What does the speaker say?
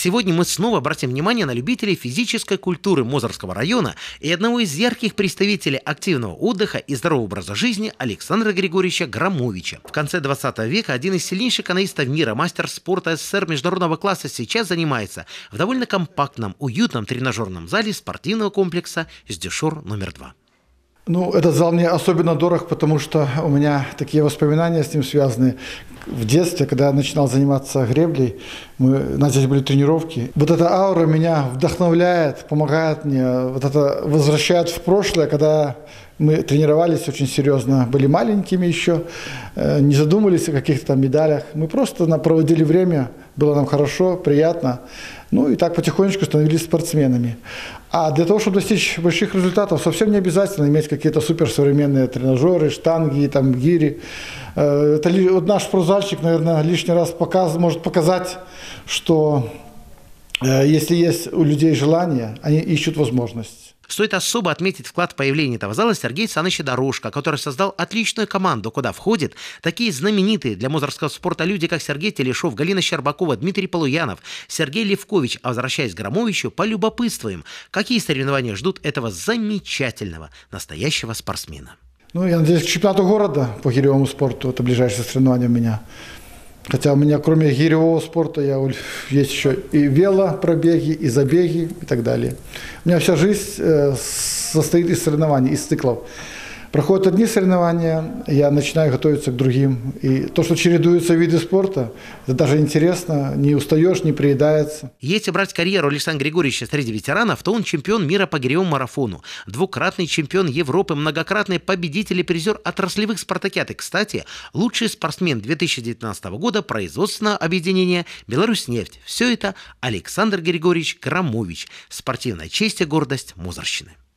Сегодня мы снова обратим внимание на любителей физической культуры Мозырского района и одного из ярких представителей активного отдыха и здорового образа жизни Александра Григорьевича Громовича. В конце 20 века один из сильнейших каноистов мира, мастер спорта СССР международного класса, сейчас занимается в довольно компактном, уютном тренажерном зале спортивного комплекса «Сдюшор номер 2». Этот зал мне особенно дорог, потому что у меня такие воспоминания с ним связаны. В детстве, когда я начинал заниматься греблей, у нас здесь были тренировки. Вот эта аура меня вдохновляет, помогает мне, вот это возвращает в прошлое, когда мы тренировались очень серьезно, были маленькими еще, не задумывались о каких-то там медалях. Мы просто проводили время, было нам хорошо, приятно. И так потихонечку становились спортсменами. А для того, чтобы достичь больших результатов, совсем не обязательно иметь какие-то суперсовременные тренажеры, штанги, гири. Наш спортзальчик, наверное, лишний раз может показать, что если есть у людей желание, они ищут возможность. Стоит особо отметить вклад в появление этого зала Сергея Саныча Дорожко, который создал отличную команду, куда входят такие знаменитые для мозырского спорта люди, как Сергей Телешов, Галина Щербакова, Дмитрий Полуянов, Сергей Левкович. А возвращаясь к Громовичу, полюбопытствуем, какие соревнования ждут этого замечательного, настоящего спортсмена. Я надеюсь, к чемпионату города по гиревому спорту, это ближайшее соревнование у меня. Хотя у меня, кроме гиревого спорта, есть еще и велопробеги, и забеги, и так далее. У меня вся жизнь состоит из соревнований, из циклов. Проходят одни соревнования, я начинаю готовиться к другим. И то, что чередуются виды спорта, это даже интересно, не устаешь, не приедается. Если брать карьеру Александра Григорьевича среди ветеранов, то он чемпион мира по гиревому марафону, двукратный чемпион Европы, многократный победитель и призер отраслевых спартакиад. И, кстати, лучший спортсмен 2019 года производственного объединения «Беларусьнефть». Все это Александр Григорьевич Громович. Спортивная честь и гордость Мозырщины.